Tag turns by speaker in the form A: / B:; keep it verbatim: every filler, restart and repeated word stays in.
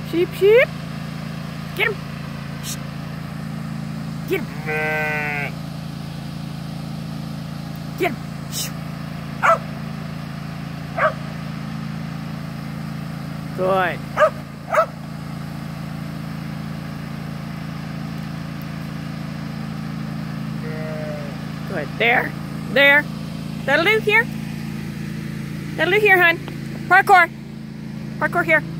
A: Sheep, sheep. Get him. Get him. Get him. Good. Good. There. There. That'll do here. That'll do here, hon. Parkour. Parkour here.